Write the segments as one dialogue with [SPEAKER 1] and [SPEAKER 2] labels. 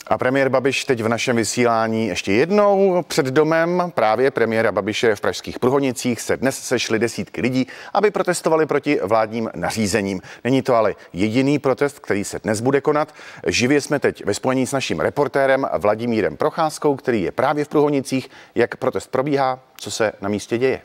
[SPEAKER 1] A premiér Babiš teď v našem vysílání ještě jednou před domem právě premiéra Babiše v pražských Průhonicích se dnes sešly desítky lidí, aby protestovali proti vládním nařízením. Není to ale jediný protest, který se dnes bude konat. Živě jsme teď ve spojení s naším reportérem Vladimírem Procházkou, který je právě v Průhonicích. Jak protest probíhá, co se na místě děje?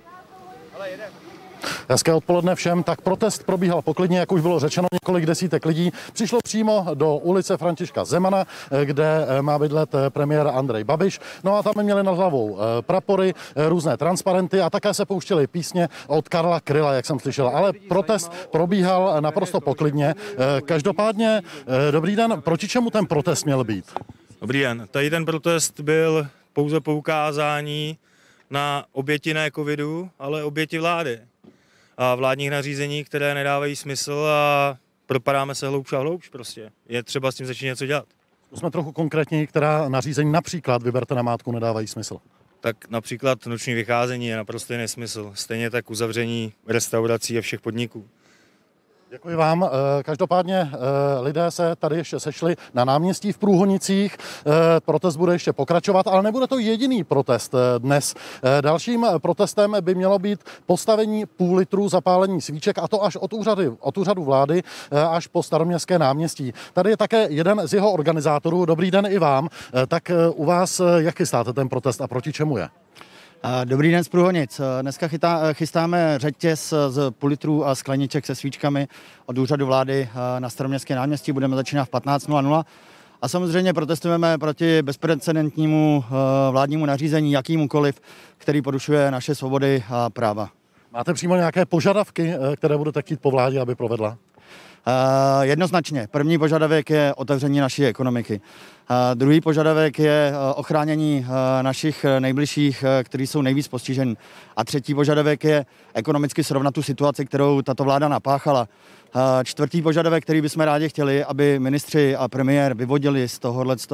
[SPEAKER 2] Hezké odpoledne všem. Tak protest probíhal poklidně, jak už bylo řečeno, několik desítek lidí přišlo přímo do ulice Františka Zemana, kde má bydlet premiér Andrej Babiš. No a tam měli nad hlavou prapory, různé transparenty a také se pouštěly písně od Karla Kryla, jak jsem slyšel. Ale protest probíhal naprosto poklidně. Každopádně, dobrý den, proti čemu ten protest měl být?
[SPEAKER 3] Dobrý den, tady ten protest byl pouze poukázání na oběti ne covidu, ale oběti vlády a vládních nařízení, které nedávají smysl a propadáme se hloubš a hloubš prostě. Je třeba s tím začít něco dělat.
[SPEAKER 2] Jsme trochu konkrétní, která nařízení například, vyberte namátku, nedávají smysl.
[SPEAKER 3] Tak například noční vycházení je naprosto nesmysl. Stejně tak uzavření restaurací a všech podniků.
[SPEAKER 2] Děkuji vám. Každopádně lidé se tady ještě sešli na náměstí v Průhonicích. Protest bude ještě pokračovat, ale nebude to jediný protest dnes. Dalším protestem by mělo být postavení půl litru zapálení svíček, a to až od úřadu vlády až po Staroměstské náměstí. Tady je také jeden z jeho organizátorů. Dobrý den i vám. Tak u vás, jak chystáte ten protest a proti čemu je?
[SPEAKER 4] Dobrý den z Průhonic. Dneska chystáme řetěz z půl litrů a skleniček se svíčkami od úřadu vlády na Staroměstské náměstí. Budeme začínat v 15:00 a samozřejmě protestujeme proti bezprecedentnímu vládnímu nařízení jakýmukoliv, který porušuje naše svobody a práva.
[SPEAKER 2] Máte přímo nějaké požadavky, které budete chtít po vládě, aby provedla?
[SPEAKER 4] Jednoznačně. První požadavek je otevření naší ekonomiky. Druhý požadavek je ochránění našich nejbližších, kteří jsou nejvíc postiženi. A třetí požadavek je ekonomicky srovnat tu situaci, kterou tato vláda napáchala. Čtvrtý požadavek, který bychom rádi chtěli, aby ministři a premiér vyvodili z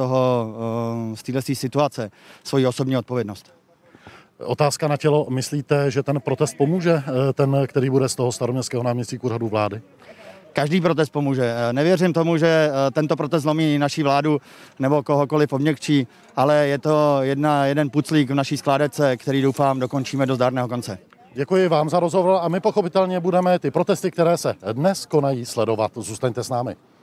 [SPEAKER 4] této situace svoji osobní odpovědnost.
[SPEAKER 2] Otázka na tělo. Myslíte, že ten protest pomůže, ten, který bude z toho Staroměstského náměstí k úřadu vlády?
[SPEAKER 4] Každý protest pomůže. Nevěřím tomu, že tento protest zlomí naší vládu nebo kohokoliv obměkčí, ale je to jeden puclík v naší skládece, který doufám dokončíme do zdárného konce.
[SPEAKER 2] Děkuji vám za rozhovor a my pochopitelně budeme ty protesty, které se dnes konají, sledovat. Zůstaňte s námi.